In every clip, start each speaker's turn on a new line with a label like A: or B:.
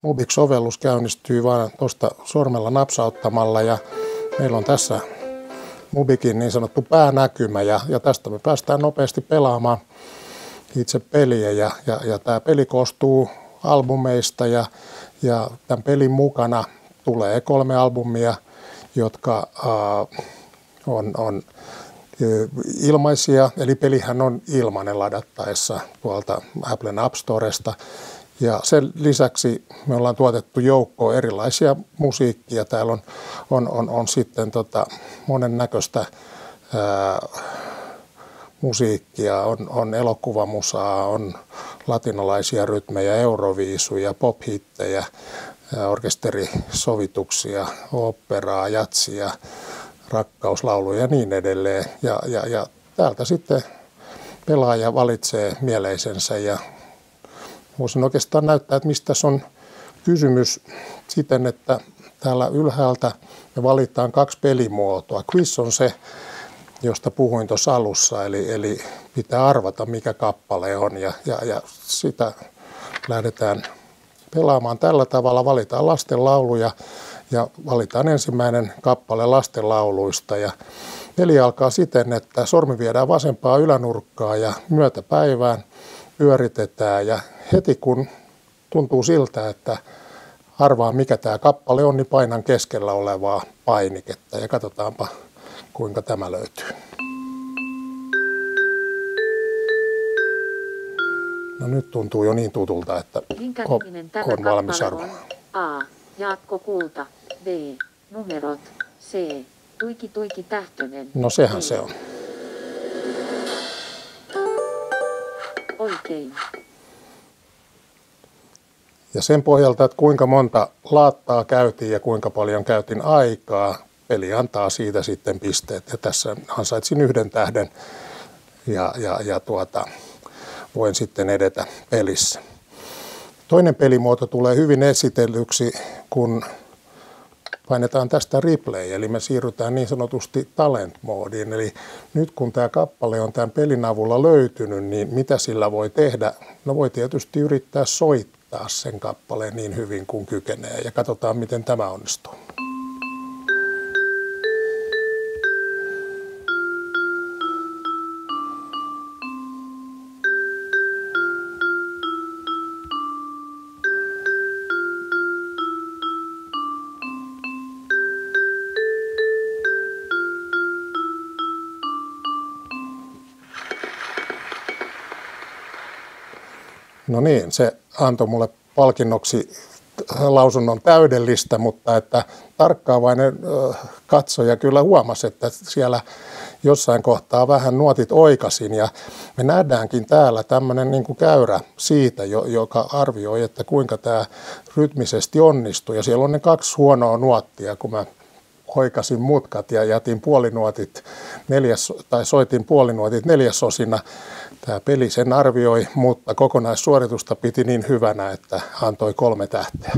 A: Mubik-sovellus käynnistyy vain tuosta sormella napsauttamalla ja meillä on tässä Mubikin niin sanottu päänäkymä ja tästä me päästään nopeasti pelaamaan itse peliä ja tämä peli koostuu albumeista ja tämän pelin mukana tulee 3 albumia, jotka on ilmaisia, eli pelihän on ilmainen ladattaessa tuolta Applen App Storesta. Ja sen lisäksi me ollaan tuotettu joukkoa erilaisia musiikkia. Täällä on sitten monennäköistä musiikkia, on elokuvamusaa, on latinalaisia rytmejä, euroviisuja, pop-hittejä, orkesterisovituksia, oopperaa, jatsia, rakkauslauluja ja niin edelleen. Ja täältä sitten pelaaja valitsee mieleisensä ja voisin oikeastaan näyttää, että mistä tässä on kysymys siten, että täällä ylhäältä me valitaan 2 pelimuotoa. Quiz on se, josta puhuin tuossa alussa, eli pitää arvata mikä kappale on ja sitä lähdetään pelaamaan tällä tavalla. Valitaan lastenlauluja ja valitaan ensimmäinen kappale lastenlauluista ja peli alkaa siten, että sormi viedään vasempaan ylänurkkaan ja myötäpäivään pyöritetään ja heti kun tuntuu siltä, että arvaa mikä tämä kappale on, niin painan keskellä olevaa painiketta ja katsotaanpa kuinka tämä löytyy. No nyt tuntuu jo niin tutulta, että on valmis arvaamaan.
B: A. Jaakko Kulta. B. Numerot. C. Tuiki Tähtönen.
A: No sehän se on.
B: Oikein.
A: Ja sen pohjalta, että kuinka monta laattaa käytiin ja kuinka paljon käytin aikaa, peli antaa siitä sitten pisteet. Ja tässä ansaitsin 1 tähden ja voin sitten edetä pelissä. Toinen pelimuoto tulee hyvin esitellyksi, kun painetaan tästä replay, eli me siirrytään niin sanotusti talent-moodiin. Eli nyt kun tämä kappale on tämän pelin avulla löytynyt, niin mitä sillä voi tehdä? No voi tietysti yrittää soittaa sen kappaleen niin hyvin kuin kykenee ja katsotaan miten tämä onnistuu. No niin, se antoi mulle palkinnoksi lausunnon täydellistä, mutta että tarkkaavainen katsoja kyllä huomasi, että siellä jossain kohtaa vähän nuotit oikasin ja me nähdäänkin täällä tämmöinen niin kuin käyrä siitä, joka arvioi, että kuinka tämä rytmisesti onnistuu ja siellä on ne 2 huonoa nuottia, kun mä oikasin mutkat ja jätin puolinuotit soitin puolinuotit neljäsosina. Tämä peli sen arvioi, mutta kokonaissuoritusta piti niin hyvänä, että antoi 3 tähteä.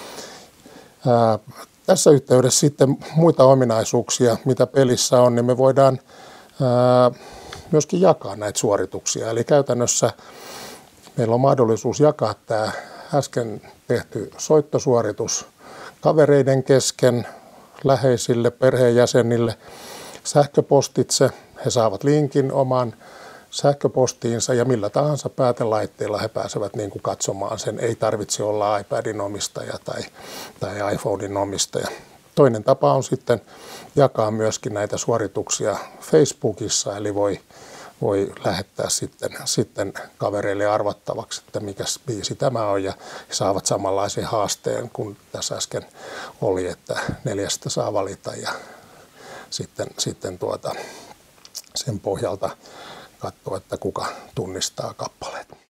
A: Tässä yhteydessä sitten muita ominaisuuksia, mitä pelissä on, niin me voidaan myöskin jakaa näitä suorituksia. Eli käytännössä meillä on mahdollisuus jakaa tämä äsken tehty soittosuoritus kavereiden kesken, läheisille, perheenjäsenille, sähköpostitse. He saavat linkin omaan sähköpostiinsa ja millä tahansa päätelaitteella he pääsevät niin kuin katsomaan sen. Ei tarvitse olla iPadin omistaja tai iPhonein omistaja. Toinen tapa on sitten jakaa myöskin näitä suorituksia Facebookissa, eli voi lähettää sitten kavereille arvattavaksi, että mikä biisi tämä on, ja he saavat samanlaisen haasteen kuin tässä äsken oli, että 4 saa valita ja sitten sen pohjalta katsoa, että kuka tunnistaa kappaleet.